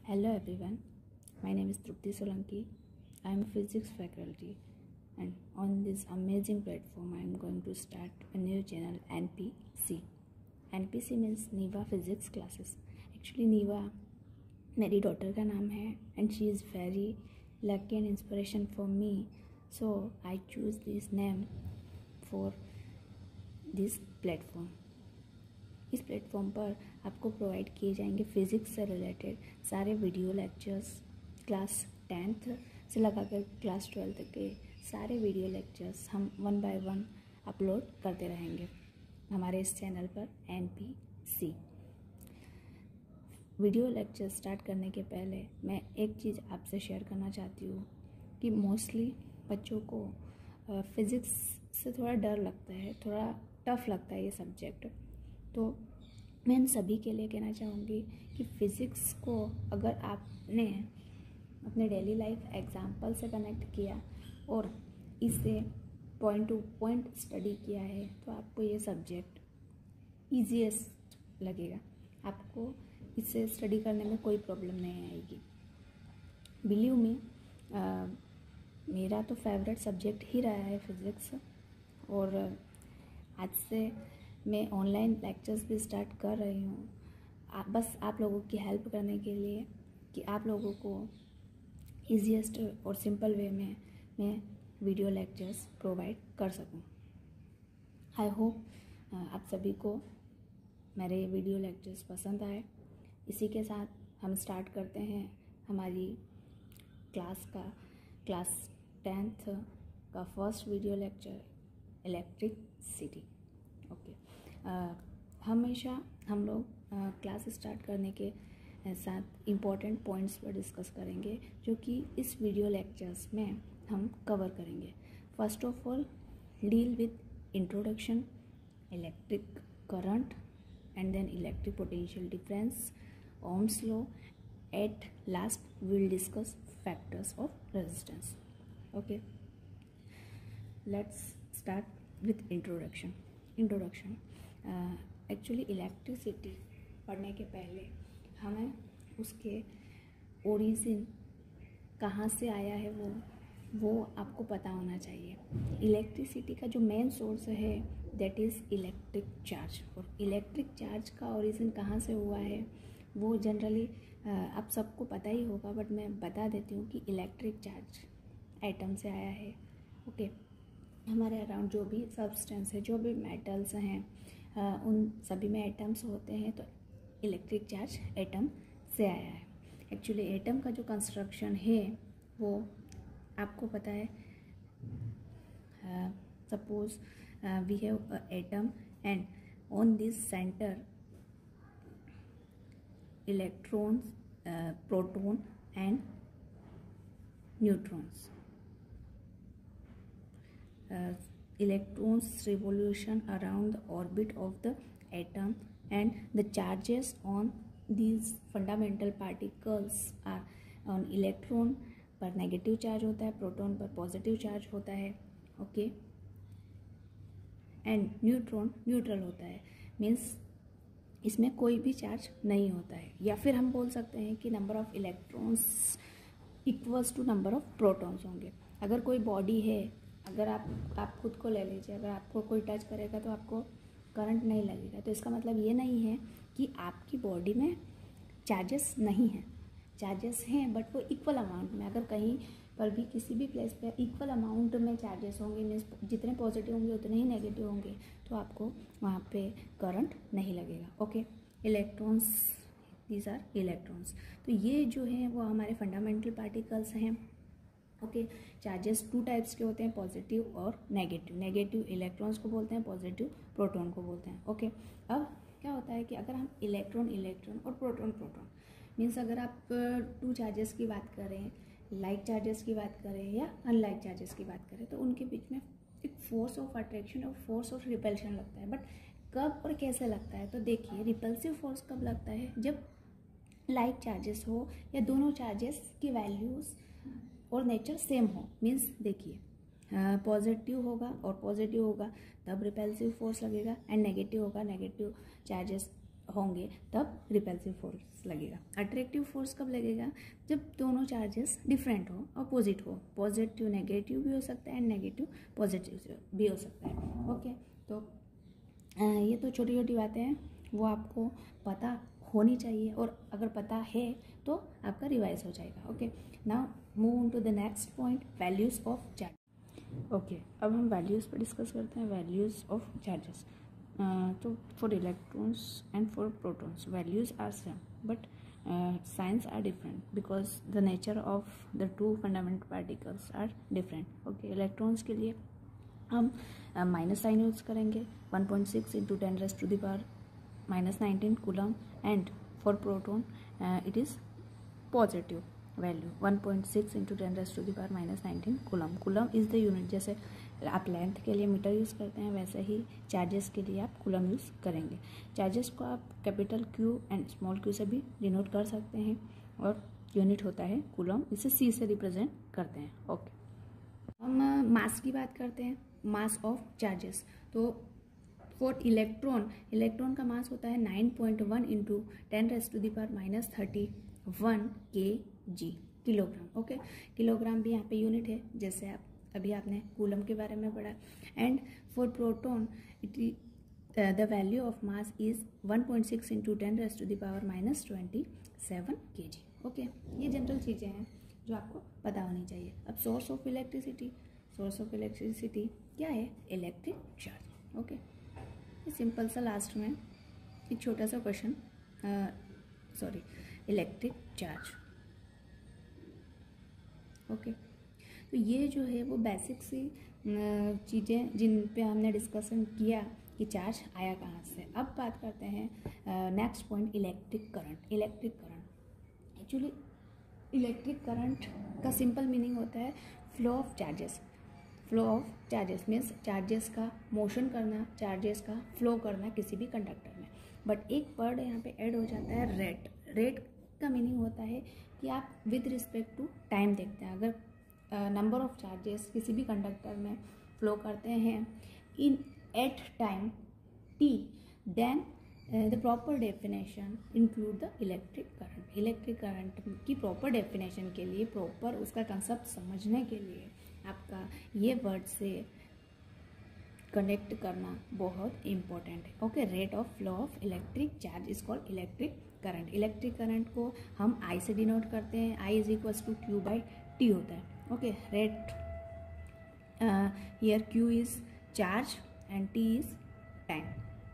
Hello everyone, my name is Trupti Solanki. I am a physics faculty and on this amazing platform I am going to start a new channel NPC. NPC means Niva Physics Classes. Actually Niva मेरी daughter का नाम है and she is very lucky and inspiration for me. So I choose this name for this platform. इस platform पर आपको provide किए जाएंगे physics से रिलेटेड सारे वीडियो लेक्चर्स। क्लास 10th से लगाकर क्लास 12th के सारे वीडियो लेक्चर्स हम 1 by 1 अपलोड करते रहेंगे हमारे इस चैनल पर NPC। वीडियो लेक्चर स्टार्ट करने के पहले मैं एक चीज़ आपसे शेयर करना चाहती हूँ कि मोस्टली बच्चों को फ़िज़िक्स से थोड़ा डर लगता है, थोड़ा टफ लगता है ये सब्जेक्ट। तो मैं इन सभी के लिए कहना चाहूँगी कि फ़िज़िक्स को अगर आपने अपने डेली लाइफ एग्जाम्पल से कनेक्ट किया और इसे पॉइंट टू पॉइंट स्टडी किया है तो आपको ये सब्जेक्ट ईजीएस्ट लगेगा। आपको इससे स्टडी करने में कोई प्रॉब्लम नहीं आएगी। बिलीव मी, मेरा तो फेवरेट सब्जेक्ट ही रहा है फ़िज़िक्स और आज से मैं ऑनलाइन लेक्चर्स भी स्टार्ट कर रही हूँ बस आप लोगों की हेल्प करने के लिए कि आप लोगों को ईजीएस्ट और सिंपल वे में मैं वीडियो लेक्चर्स प्रोवाइड कर सकूँ। आई होप आप सभी को मेरे वीडियो लेक्चर्स पसंद आए। इसी के साथ हम स्टार्ट करते हैं हमारी क्लास 10th का first video lecture electricity. Okay, हमेशा हम लोग क्लास स्टार्ट करने के साथ इम्पॉर्टेंट पॉइंट्स पर डिस्कस करेंगे जो कि इस वीडियो लेक्चर्स में हम कवर करेंगे। First of all deal with introduction, electric current and then electric potential difference, ohms law. At last we will discuss factors of resistance. Okay, let's start with introduction. Actually electricity पढ़ने के पहले हमें उसके origin कहाँ से आया है वो आपको पता होना चाहिए। इलेक्ट्रिसिटी का जो मेन सोर्स है दैट इज़ इलेक्ट्रिक चार्ज, और इलेक्ट्रिक चार्ज का ओरिजिन कहाँ से हुआ है वो जनरली आप सबको पता ही होगा, बट मैं बता देती हूँ कि इलेक्ट्रिक चार्ज एटम से आया है। ओके, हमारे अराउंड जो भी सब्सटेंस है, जो भी मेटल्स हैं, उन सभी में एटम्स होते हैं, तो इलेक्ट्रिक चार्ज एटम से आया है। एक्चुअली एटम का जो कंस्ट्रक्शन है वो आपको पता है। Suppose we have a atom and on this centre electrons, proton and neutrons. Electrons revolution around the orbit of the atom and the charges on these fundamental particles are on electron पर negative charge होता है, proton पर positive charge होता है। Okay, and neutron neutral होता है, means इसमें कोई भी चार्ज नहीं होता है। या फिर हम बोल सकते हैं कि number of electrons equals to number of protons होंगे। अगर कोई बॉडी है, अगर आप खुद को ले लीजिए, अगर आपको कोई टच करेगा तो आपको करंट नहीं लगेगा, तो इसका मतलब ये नहीं है कि आपकी बॉडी में चार्जेस नहीं हैं। चार्जेस हैं बट वो इक्वल अमाउंट में। अगर कहीं पर भी किसी भी प्लेस पे इक्वल अमाउंट में चार्जेस होंगे, मीन्स जितने पॉजिटिव होंगे उतने ही नेगेटिव होंगे, तो आपको वहाँ पे करंट नहीं लगेगा। Okay, electrons, these are electrons. तो ये जो है वो हमारे फंडामेंटल पार्टिकल्स हैं। ओके, चार्जेस 2 टाइप्स के होते हैं, पॉजिटिव और नेगेटिव। नेगेटिव इलेक्ट्रॉन्स को बोलते हैं, पॉजिटिव प्रोटॉन को बोलते हैं। ओके, अब क्या होता है कि अगर हम इलेक्ट्रॉन और प्रोटॉन मीन्स अगर आप 2 चार्जेस की बात करें, लाइक चार्जेस की बात करें या अनलाइक चार्जेस की बात करें, तो उनके बीच में एक फोर्स ऑफ अट्रैक्शन और फोर्स ऑफ रिपल्शन लगता है। बट कब और कैसे लगता है, तो देखिए रिपल्सिव फोर्स कब लगता है, जब लाइक चार्जेस हो या दोनों चार्जेस की वैल्यूज़ और नेचर सेम हो। मीन्स देखिए पॉजिटिव होगा और पॉजिटिव होगा तब रिपल्सिव फोर्स लगेगा, एंड नेगेटिव होगा, नेगेटिव चार्जेस होंगे तब रिपल्सिव फोर्स लगेगा। अट्रैक्टिव फोर्स कब लगेगा? जब दोनों चार्जेस डिफरेंट हो, अपोजिट हो। पॉजिटिव नेगेटिव भी हो सकता है एंड नेगेटिव पॉजिटिव भी हो सकता है। ओके, तो ये तो छोटी छोटी बातें हैं, वो आपको पता होनी चाहिए, और अगर पता है तो आपका रिवाइज हो जाएगा। Okay, now move on to the next point, values of charge. Okay, अब हम वैल्यूज़ पर डिस्कस करते हैं, वैल्यूज़ ऑफ चार्जेस। तो for electrons and for protons values are same, but signs are different because the nature of the two fundamental particles are different. Okay, electrons के लिए हम minus sign use करेंगे, 1.6 into 10⁻⁻19 coulomb, and for proton it is positive value 1.6 into 10⁻⁻19 coulomb. Coulomb is the unit, जैसे आप length के लिए metre use करते हैं वैसे ही चार्जेस के लिए आप कूलम यूज़ करेंगे। चार्जेस को आप capital Q and small Q से भी डिनोट कर सकते हैं, और यूनिट होता है कूलम, इसे सी से रिप्रेजेंट करते हैं। ओके, हम मास की बात करते हैं, मास ऑफ चार्जेस। तो फॉर इलेक्ट्रॉन का मास होता है 9.1 into 10⁻⁻31 kg, kilogram. Okay, kilogram भी यहाँ पे यूनिट है, जैसे आप अभी आपने कूलम के बारे में पढ़ा। And for proton the value of mass is 1.6 into 10⁻⁻27 kg। Okay, ये जनरल चीज़ें हैं जो आपको पता होनी चाहिए। अब source of electricity, source of electricity क्या है? Electric charge. ओके, ये सिंपल सा लास्ट में एक छोटा सा क्वेश्चन, इलेक्ट्रिक चार्ज। ओके, तो ये जो है वो बेसिक सी चीज़ें जिन पे हमने डिस्कशन किया कि चार्ज आया कहाँ से। अब बात करते हैं next point, electric current. Electric current actually, electric current का सिंपल मीनिंग होता है flow of charges. Flow of charges means charges का मोशन करना, चार्जेस का फ्लो करना किसी भी कंडक्टर में। बट एक वर्ड यहाँ पे ऐड हो जाता है, रेट। रेट का मीनिंग होता है कि आप विद रिस्पेक्ट टू टाइम देखते हैं। अगर नंबर ऑफ चार्जेस किसी भी कंडक्टर में फ्लो करते हैं in at time T, then the proper definition include the electric current. Electric current की प्रॉपर डेफिनेशन के लिए, प्रॉपर उसका कंसेप्ट समझने के लिए आपका ये वर्ड से कनेक्ट करना बहुत इम्पोर्टेंट है। Okay, rate of flow of electric charge is called electric current. Electric current को हम आई से डिनोट करते हैं, I is equals to Q by T होता है। Okay, rate here Q is charge and T is time.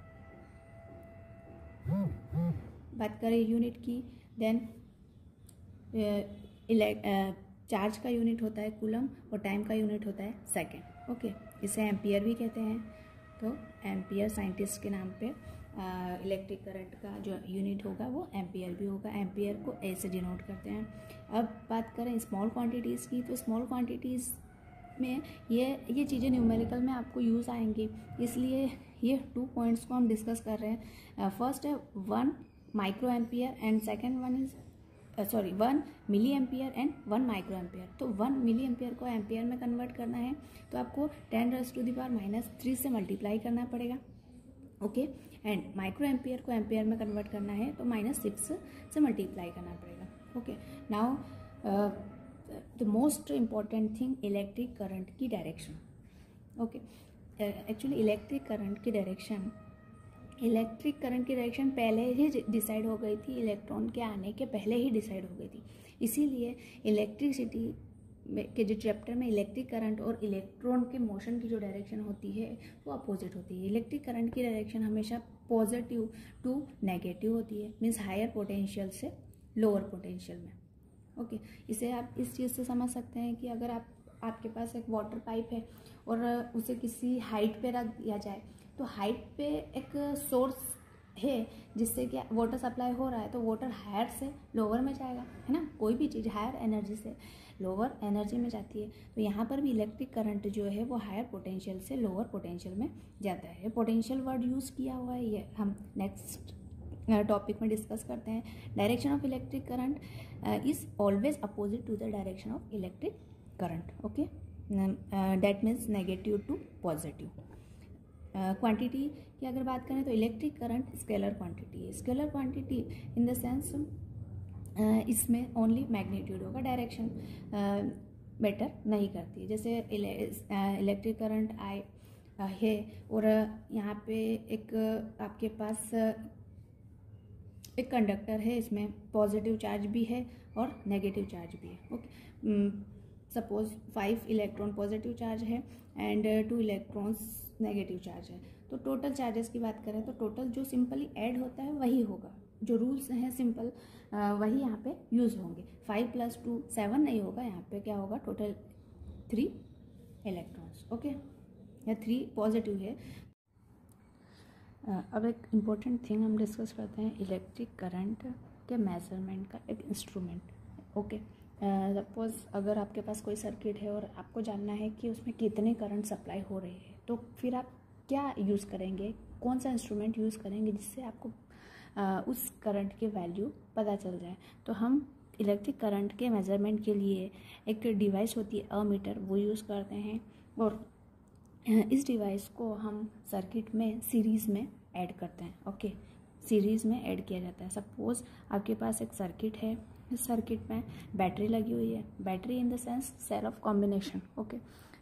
बात करें unit की, देन चार्ज का यूनिट होता है कूलम और टाइम का यूनिट होता है सेकेंड। ओके, इसे एम्पियर भी कहते हैं। तो एम्पियर साइंटिस्ट के नाम पे इलेक्ट्रिक करंट का जो यूनिट होगा वो एम्पियर भी होगा। एम्पियर को ए से डिनोट करते हैं। अब बात करें स्मॉल क्वांटिटीज़ की, तो स्मॉल क्वांटिटीज़ में ये चीज़ें न्यूमेरिकल में आपको यूज़ आएंगी, इसलिए ये 2 पॉइंट्स को हम डिस्कस कर रहे हैं। फर्स्ट है 1 micro ampere and second one is 1 milli ampere and 1 micro ampere. तो 1 मिली एम्पियर को एम्पियर में कन्वर्ट करना है तो आपको 10⁻³ से मल्टीप्लाई करना पड़ेगा। ओके, एंड माइक्रो एम्पियर को एम्पियर में कन्वर्ट करना है तो -6 से मल्टीप्लाई करना पड़ेगा। Okay, now the most important thing, electric current की direction. Okay, actually electric current की डायरेक्शन पहले ही डिसाइड हो गई थी, इलेक्ट्रॉन के आने के पहले ही डिसाइड हो गई थी। इसीलिए इलेक्ट्रिसिटी के जो चैप्टर में इलेक्ट्रिक करंट और इलेक्ट्रॉन के मोशन की जो डायरेक्शन होती है वो अपोजिट होती है। इलेक्ट्रिक करंट की डायरेक्शन हमेशा पॉजिटिव टू नेगेटिव होती है, मीन्स हायर पोटेंशियल से लोअर पोटेंशियल में। ओके, इसे आप इस चीज़ से समझ सकते हैं कि अगर आपके पास एक वाटर पाइप है और उसे किसी हाइट पे रख दिया जाए, तो हाइट पे एक सोर्स है जिससे कि वाटर सप्लाई हो रहा है, तो वाटर हायर से लोअर में जाएगा, है ना। कोई भी चीज़ हायर एनर्जी से लोअर एनर्जी में जाती है, तो यहाँ पर भी इलेक्ट्रिक करंट जो है वो हायर पोटेंशियल से लोअर पोटेंशियल में जाता है। पोटेंशियल वर्ड यूज़ किया हुआ है, ये हम नेक्स्ट टॉपिक में डिस्कस करते हैं। Direction of electric current is always opposite to the direction of electric current. Okay, that means negative to positive. Quantity की अगर बात करें तो इलेक्ट्रिक करंट स्केलर क्वांटिटी है। Scalar quantity in the sense इसमें ओनली मैग्नीट्यूड होगा, direction matter नहीं करती है। जैसे इलेक्ट्रिक करंट आई है और यहाँ पे एक आपके पास एक कंडक्टर है, इसमें पॉजिटिव चार्ज भी है और नेगेटिव चार्ज भी है। Okay, suppose 5 electron positive charge है एंड 2 इलेक्ट्रॉन्स नेगेटिव चार्ज है। तो टोटल चार्जेस की बात करें तो टोटल जो सिंपली ऐड होता है वही होगा, जो रूल्स हैं सिंपल वही यहाँ पे यूज़ होंगे। 5 + 2 7 नहीं होगा, यहाँ पे क्या होगा, टोटल 3 इलेक्ट्रॉन्स। ओके, या 3 पॉजिटिव है। अब एक इम्पोर्टेंट थिंग हम डिस्कस करते हैं, इलेक्ट्रिक करंट के मेजरमेंट का एक इंस्ट्रूमेंट। ओके, सपोज अगर आपके पास कोई सर्किट है और आपको जानना है कि उसमें कितने करंट सप्लाई हो रहे हैं, तो फिर आप क्या यूज़ करेंगे, कौन सा इंस्ट्रूमेंट यूज़ करेंगे जिससे आपको उस करंट के वैल्यू पता चल जाए। तो हम इलेक्ट्रिक करंट के मेजरमेंट के लिए एक डिवाइस होती है अमीटर, वो यूज़ करते हैं और इस डिवाइस को हम सर्किट में सीरीज़ में ऐड करते हैं। ओके, सीरीज़ में ऐड किया जाता है। सपोज़ आपके पास एक सर्किट है, इस सर्किट में बैटरी लगी हुई है, battery in the sense cell of combination. Okay,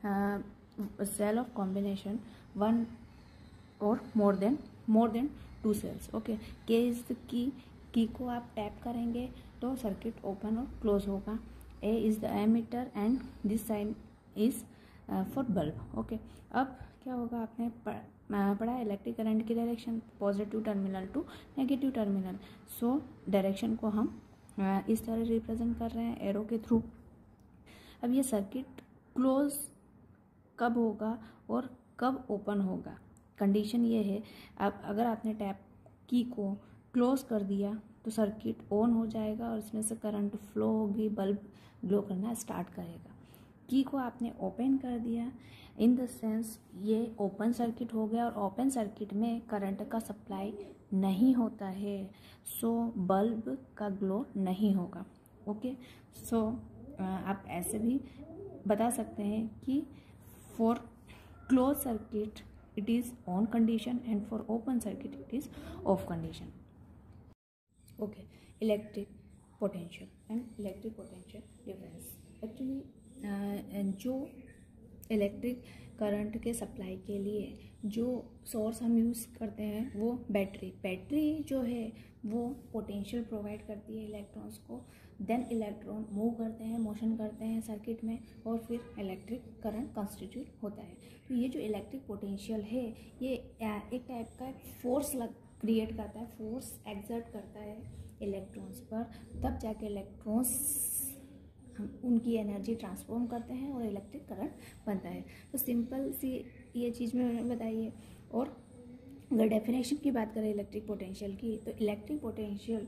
cell of combination 1 और more than 2 cells. Okay, K is the key को आप टैप करेंगे तो सर्किट ओपन और क्लोज होगा। A is the ammeter and this sign is for bulb. Okay, अब क्या होगा, आपने पढ़ा इलेक्ट्रिक करंट की direction positive terminal to negative terminal. So direction को हम इस तरह रिप्रेजेंट कर रहे हैं एरो के थ्रू। अब ये सर्किट क्लोज कब होगा और कब ओपन होगा, कंडीशन ये है, अब अगर आपने टैप की को क्लोज कर दिया तो सर्किट ऑन हो जाएगा और इसमें से करंट फ्लो होगी, बल्ब ग्लो करना स्टार्ट करेगा। की को आपने ओपन कर दिया, इन द सेंस ये ओपन सर्किट हो गया और ओपन सर्किट में करंट का सप्लाई नहीं होता है, सो बल्ब का ग्लो नहीं होगा। ओके, सो आप ऐसे भी बता सकते हैं कि for close circuit it is on condition and for open circuit it is off condition. Okay, electric potential and electric potential difference. Actually जो इलेक्ट्रिक करंट के सप्लाई के लिए जो सोर्स हम यूज़ करते हैं वो बैटरी जो है वो पोटेंशियल प्रोवाइड करती है इलेक्ट्रॉन्स को, देन इलेक्ट्रॉन मूव करते हैं, मोशन करते हैं सर्किट में और फिर इलेक्ट्रिक करंट कॉन्स्टिट्यूट होता है। तो ये जो इलेक्ट्रिक पोटेंशियल है ये एक टाइप का फोर्स क्रिएट करता है, फोर्स एक्सर्ट करता है इलेक्ट्रॉन्स पर, तब जाके इलेक्ट्रॉन्स हम उनकी एनर्जी ट्रांसफॉर्म करते हैं और इलेक्ट्रिक करंट बनता है। तो सिंपल सी ये चीज़ में बताइए। और अगर डेफिनेशन की बात करें इलेक्ट्रिक पोटेंशियल की, तो electric potential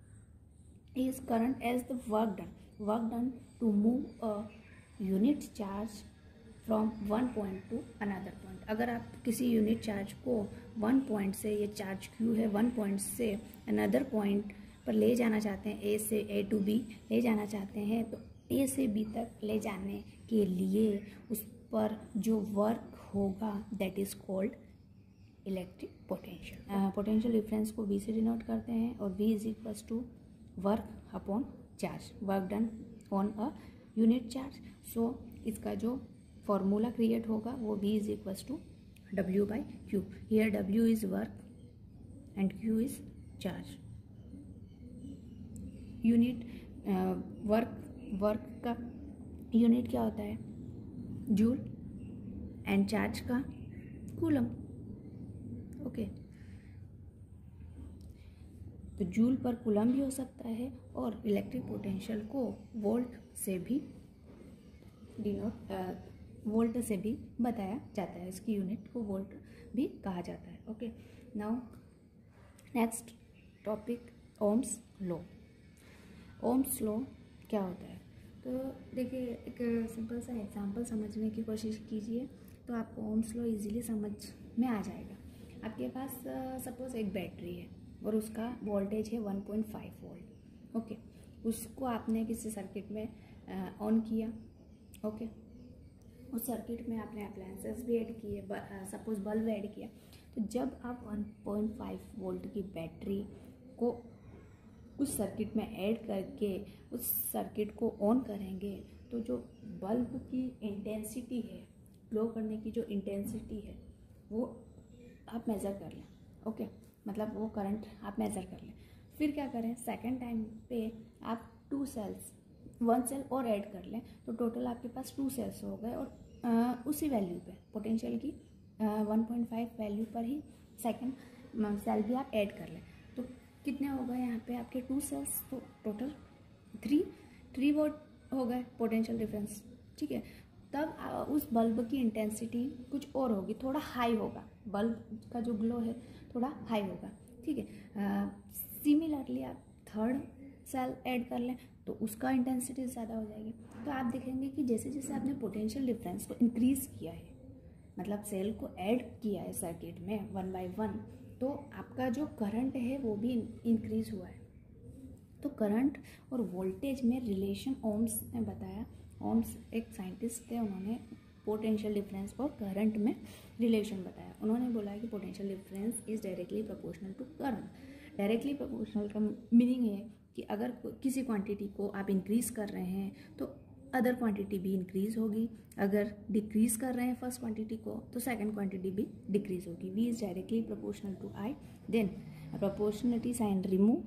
is current as the work done to move a unit charge from one point to another point. अगर आप किसी यूनिट चार्ज को वन पॉइंट से, ये चार्ज क्यू है, वन पॉइंट से अनदर पॉइंट पर ले जाना चाहते हैं, ए से ए टू बी ले जाना चाहते हैं, तो ए से बी तक ले जाने के लिए उस पर जो वर्क होगा that is called electric potential. Potential difference को V से डिनोट करते हैं और V is equals to work upon charge, work done on a unit charge. So इसका जो फॉर्मूला क्रिएट होगा वो V is equals to W/Q। Here W is work and Q is charge. Unit work का unit क्या होता है, joule, and charge का coulomb. Okay, तो जूल पर कूलम भी हो सकता है और इलेक्ट्रिक पोटेंशियल को वोल्ट से भी बताया जाता है, इसकी यूनिट को वोल्ट भी कहा जाता है। Okay, now next topic, Ohm's law. Ohm's law क्या होता है, तो देखिए एक सिंपल सा एग्जांपल समझने की कोशिश कीजिए तो आपको ओम्स लॉ इजीली समझ में आ जाएगा। आपके पास सपोज एक बैटरी है और उसका वोल्टेज है 1.5 वोल्ट। ओके, उसको आपने किसी सर्किट में ऑन किया। ओके, उस सर्किट में आपने अप्लायंसेस भी ऐड किए, सपोज बल्ब ऐड किया, तो जब आप 1.5 वोल्ट की बैटरी को उस सर्किट में ऐड करके उस सर्किट को ऑन करेंगे तो जो बल्ब की इंटेंसिटी है, ग्लो करने की जो इंटेंसिटी है, वो आप मेज़र कर लें। ओके, मतलब वो करंट आप मेज़र कर लें। फिर क्या करें, सेकेंड टाइम पे आप 1 सेल और ऐड कर लें, तो टोटल आपके पास 2 सेल्स हो गए, और उसी वैल्यू पे पोटेंशियल की 1.5 वैल्यू पर ही सेकेंड सेल भी आप ऐड कर लें। तो कितने हो गए यहाँ पे आपके 2 सेल्स, तो टोटल 3 वोल्ट हो गए पोटेंशियल डिफरेंस। ठीक है, तब उस बल्ब की इंटेंसिटी कुछ और होगी, थोड़ा हाई होगा, बल्ब का जो ग्लो है थोड़ा हाई होगा। ठीक है, सिमिलरली आप थर्ड सेल ऐड कर लें तो उसका इंटेंसिटी ज़्यादा हो जाएगी। तो आप देखेंगे कि जैसे जैसे आपने पोटेंशियल डिफरेंस को इंक्रीज़ किया है, मतलब सेल को ऐड किया है सर्किट में 1 बाय 1, तो आपका जो करंट है वो भी इंक्रीज़ हुआ है। तो करंट और वोल्टेज में रिलेशन ओम्स ने बताया। ओम्स एक साइंटिस्ट थे, उन्होंने पोटेंशियल डिफरेंस और करंट में रिलेशन बताया। उन्होंने बोला कि potential difference is directly proportional to current. Directly proportional का मीनिंग है कि अगर किसी क्वांटिटी को आप इंक्रीज़ कर रहे हैं तो अदर क्वांटिटी भी इंक्रीज़ होगी, अगर डिक्रीज़ कर रहे हैं फर्स्ट क्वांटिटी को तो सेकंड क्वांटिटी भी डिक्रीज़ होगी। V is directly proportional to I, then proportionality sign remove,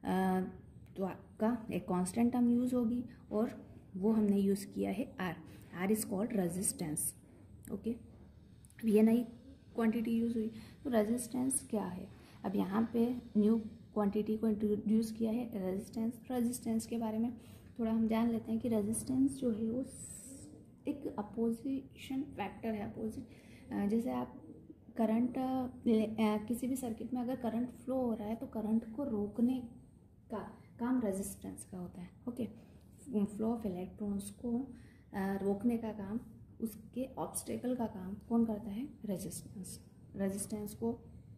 तो आपका एक कांस्टेंट टर्म यूज़ होगी और वो हमने यूज़ किया है R is called resistance. Okay, अब ये नई क्वांटिटी यूज़ हुई, तो रेजिस्टेंस क्या है। अब यहाँ पे न्यू क्वांटिटी को इंट्रोड्यूस किया है रेजिस्टेंस के बारे में थोड़ा हम जान लेते हैं कि रेजिस्टेंस जो है वो एक अपोजिशन फैक्टर है। अपोजिट, जैसे आप करंट किसी भी सर्किट में अगर करंट फ्लो हो रहा है तो करंट को रोकने का काम रेजिस्टेंस का होता है। ओके, फ्लो ऑफ इलेक्ट्रॉन्स को रोकने का काम, उसके ऑब्स्टेकल का काम कौन करता है, रेजिस्टेंस। रेजिस्टेंस को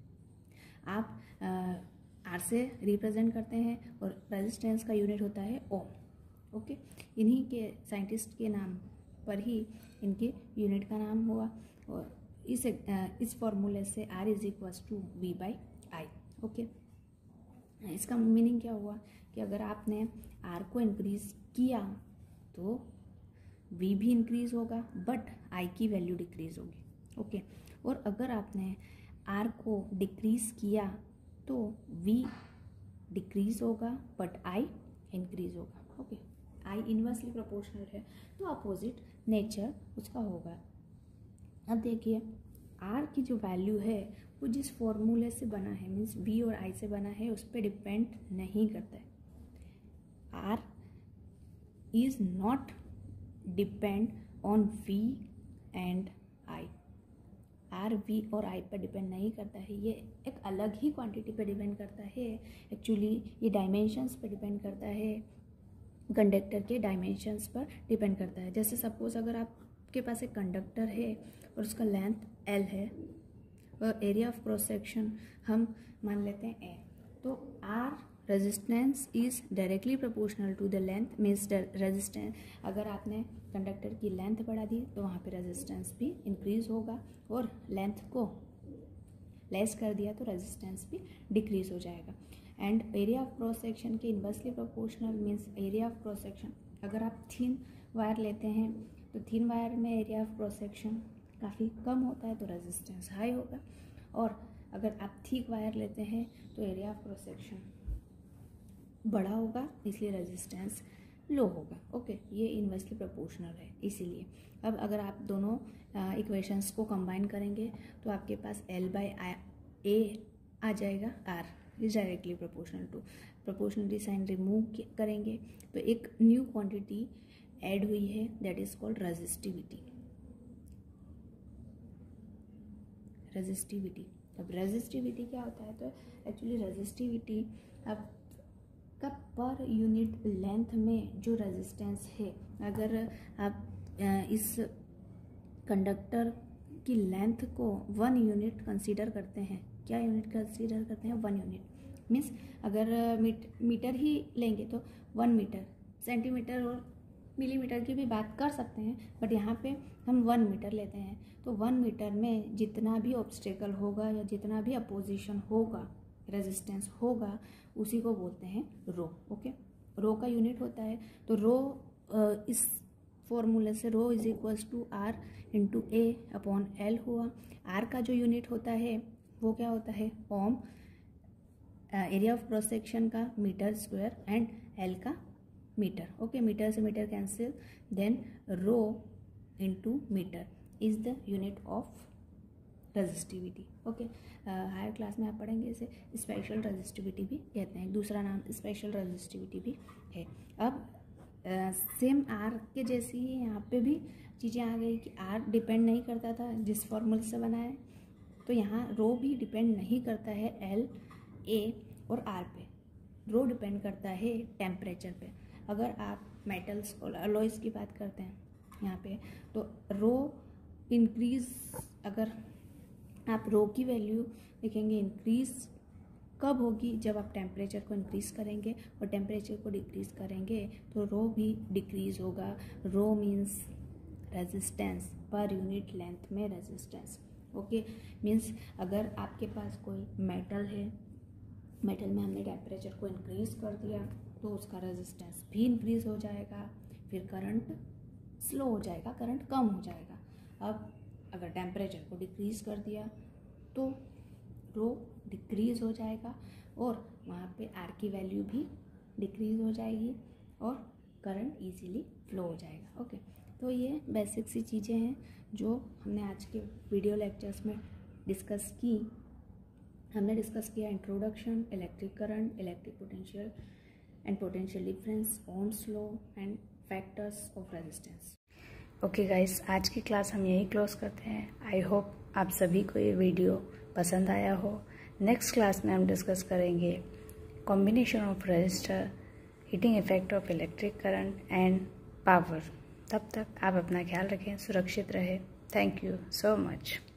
आप आर से रिप्रेजेंट करते हैं और रेजिस्टेंस का यूनिट होता है ओम। ओके, इन्हीं के साइंटिस्ट के नाम पर ही इनके यूनिट का नाम हुआ, और इस फॉर्मूले से R is equals to V by I. Okay, इसका मीनिंग क्या हुआ कि अगर आपने आर को इंक्रीज किया तो वी भी इंक्रीज होगा बट आई की वैल्यू डिक्रीज होगी। ओके, और अगर आपने आर को डिक्रीज किया तो वी डिक्रीज होगा बट आई इंक्रीज होगा। ओके, आई इनवर्सली प्रोपोर्शनल है तो अपोजिट नेचर उसका होगा। अब देखिए, आर की जो वैल्यू है वो जिस फॉर्मूले से बना है, मीन्स वी और आई से बना है, उस पर डिपेंड नहीं करता है। R is not depend on V and I. R V और आई पर डिपेंड नहीं करता है, ये एक अलग ही क्वांटिटी पर डिपेंड करता है। एक्चुअली ये डायमेंशंस पर डिपेंड करता है, कंडक्टर के डायमेंशंस पर डिपेंड करता है। जैसे सपोज अगर आपके पास एक कंडक्टर है और उसका लेंथ एल है और एरिया ऑफ क्रॉस सेक्शन हम मान लेते हैं ए, तो R resistance is directly proportional to the length, means resistance, अगर आपने कंडक्टर की लेंथ बढ़ा दी तो वहाँ पे रेजिस्टेंस भी इंक्रीज होगा, और लेंथ को लेस कर दिया तो रेजिस्टेंस भी डिक्रीज हो जाएगा। And area of cross section के inversely proportional, means area of cross section, अगर आप थिन वायर लेते हैं तो थिन वायर में एरिया ऑफ क्रॉस सेक्शन काफ़ी कम होता है तो रेजिस्टेंस हाई होगा, और अगर आप थिक वायर लेते हैं तो एरिया ऑफ क्रॉस सेक्शन बड़ा होगा, इसलिए रेजिस्टेंस लो होगा। ओके, ये इन्वर्सली प्रोपोर्शनल है इसीलिए। अब अगर आप दोनों इक्वेशंस को कंबाइन करेंगे तो आपके पास L बाई ए आ जाएगा, R is directly proportional to, proportionality sign remove करेंगे तो एक न्यू क्वांटिटी ऐड हुई है, that is called resistivity. Resistivity, अब रेजिस्टिविटी क्या होता है, तो एक्चुअली रेजिस्टिविटी अब का पर यूनिट लेंथ में जो रेजिस्टेंस है, अगर आप इस कंडक्टर की लेंथ को 1 यूनिट कंसीडर करते हैं, क्या यूनिट कंसीडर करते हैं, 1 यूनिट, मीन्स अगर मीटर ही लेंगे तो 1 मीटर, सेंटीमीटर और मिलीमीटर की भी बात कर सकते हैं, बट यहाँ पे हम 1 मीटर लेते हैं। तो 1 मीटर में जितना भी ऑब्स्टेकल होगा या जितना भी अपोजिशन होगा, रेजिस्टेंस होगा, उसी को बोलते हैं रो। ओके, रो का यूनिट होता है। तो रो इस फॉर्मूले से rho is equals to R into A upon L हुआ। आर का जो यूनिट होता है वो क्या होता है, ohm, area of cross section का मीटर स्क्वायर, एंड एल का मीटर। ओके, मीटर से meter cancel, then rho into meter is the unit of resistivity. Okay, higher class में आप पढ़ेंगे इसे स्पेशल रेजिस्टिविटी भी कहते हैं, दूसरा नाम स्पेशल रेजिस्टिविटी भी है। अब सेम आर के जैसी ही यहाँ पे भी चीज़ें आ गई कि आर डिपेंड नहीं करता था जिस फॉर्मूले से बना है, तो यहाँ रो भी डिपेंड नहीं करता है एल, ए और आर पे। रो डिपेंड करता है टेम्परेचर पे। अगर आप मेटल्स और अलॉयज़ की बात करते हैं यहाँ पे, तो रो इंक्रीज, अगर आप रो की वैल्यू देखेंगे इंक्रीज कब होगी, जब आप टेम्परेचर को इंक्रीज करेंगे, और टेम्परेचर को डिक्रीज करेंगे तो रो भी डिक्रीज होगा। Rho means resistance, per unit length में रेजिस्टेंस। ओके, मीन्स अगर आपके पास कोई मेटल है, मेटल में हमने टेम्परेचर को इंक्रीज कर दिया तो उसका रेजिस्टेंस भी इंक्रीज हो जाएगा, फिर करंट स्लो हो जाएगा, करंट कम हो जाएगा। अब अगर टेम्परेचर को डिक्रीज कर दिया तो रो डिक्रीज हो जाएगा, और वहाँ पे आर की वैल्यू भी डिक्रीज हो जाएगी, और करंट इजीली फ्लो हो जाएगा। ओके, तो ये बेसिक सी चीज़ें हैं जो हमने आज के वीडियो लेक्चर्स में डिस्कस की। हमने डिस्कस किया introduction, electric current, electric potential and potential difference, ohms law and factors of resistance. Okay guys, आज की क्लास हम यही क्लोज करते हैं। आई होप आप सभी को ये वीडियो पसंद आया हो। नेक्स्ट क्लास में हम डिस्कस करेंगे combination of resistor, heating effect of electric current and power. तब तक आप अपना ख्याल रखें, सुरक्षित रहें। Thank you so much.